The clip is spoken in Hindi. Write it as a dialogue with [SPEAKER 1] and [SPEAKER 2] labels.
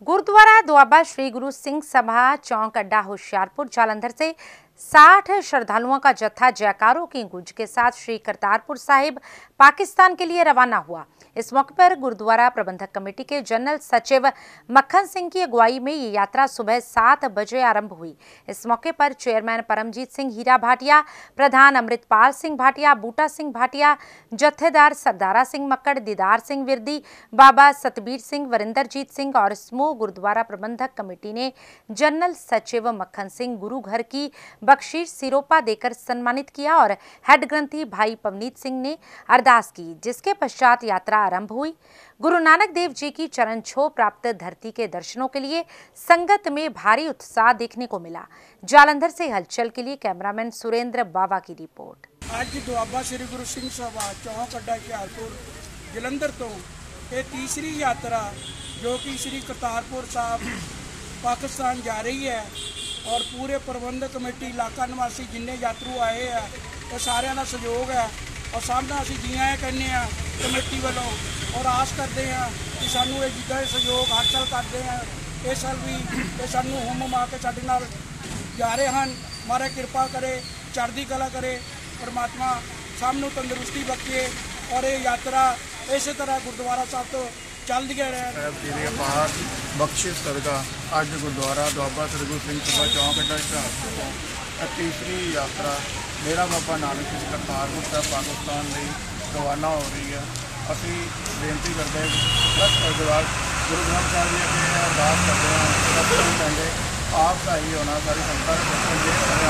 [SPEAKER 1] गुरुद्वारा दोआबा श्री गुरु सिंह सभा चौक अड्डा होशियारपुर जालंधर से 60 श्रद्धालुओं का जत्था जयकारों की गूंज के साथ श्री करतारपुर साहिब पाकिस्तान के लिए रवाना हुआ। इस मौके पर गुरुद्वारा प्रबंधक कमेटी के जनरल सचिव मक्खन सिंह की अगुवाई में ये यात्रा सुबह 7 बजे आरंभ हुई। इस मौके पर चेयरमैन परमजीत सिंह हीरा भाटिया, प्रधान अमृतपाल सिंह भाटिया, बूटा सिंह भाटिया, जत्थेदार सरदारा सिंह मक्कड़, दीदार सिंह विरदी, बाबा सतबीर सिंह, वरिंदरजीत सिंह और समूह गुरुद्वारा प्रबंधक कमेटी ने जनरल सचिव मक्खन सिंह गुरु घर की बख्शीश सिरोपा देकर सम्मानित किया और हेड ग्रंथी भाई पवनीत सिंह ने अरदास की, जिसके पश्चात यात्रा आरंभ हुई। गुरु नानक देव जी की चरण छो प्राप्त धरती के दर्शनों के लिए संगत में भारी उत्साह देखने को मिला। जालंधर से हलचल के लिए कैमरामैन सुरेंद्र बावा की रिपोर्ट।
[SPEAKER 2] आज दोआबा श्री गुरु सिंह सभा चौक अड्डा होशियारपुर जलंधर तो ये तीसरी यात्रा जो कि श्री करतारपुर साहब पाकिस्तान जा रही है और पूरे प्रबंधक कमेटी इलाका निवासी जिन्ने यात्रु आए हैं वो सारे का सहयोग है और सब का असं जी आए कहने कमेटी वालों और आस करते हैं कि सानू ये जिदा सहयोग हर साल करते हैं। इस साल भी ये सानू हुम मा के साडे नाल जा रहे हैं। महाराज कृपा करे, चढ़ती कला करे, परमात्मा सामू तंदुरुस्ती बख्शे और ये यात्रा इस तरह गुरुद्वारा साहब तो चलती रहे।
[SPEAKER 3] बख्शिश सदका अज गुरुद्वारा दोआबा श्री गुरु सिंह सभा चौक अड्डा होशियारपुर तीसरी यात्रा डेरा बाबा नानक श्री करतारपुर साहब पाकिस्तान में रवाना हो रही है। असी बेनती करते हैं गुरु ग्रंथ साहब जी अगे अरदास करते हैं आप का ही होना सारी संगत